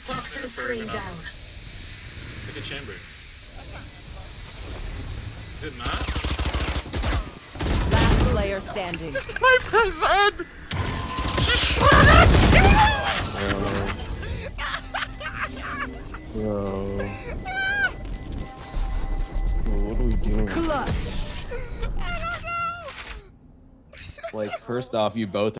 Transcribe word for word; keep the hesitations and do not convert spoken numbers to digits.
Toxin screen down. Pick a chamber. Is it not? Last player standing. It's my present! Bro. What are we doing? Clutch. Like, first off, you both